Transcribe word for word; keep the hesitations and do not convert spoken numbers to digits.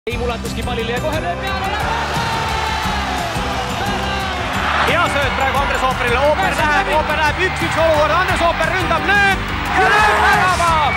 Iim ulatuski pallile ja kohe lööb peale. Hea sööt praegu Andres Ooperile, Ooper läheb, Ooper läheb üks-üks olukord, Andres Ooper ründab, lööb ja lööb värava!